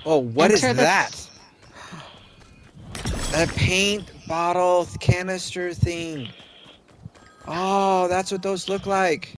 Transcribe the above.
Oh, what is Enter the. that? That paint bottle canister thing. Oh, that's what those look like.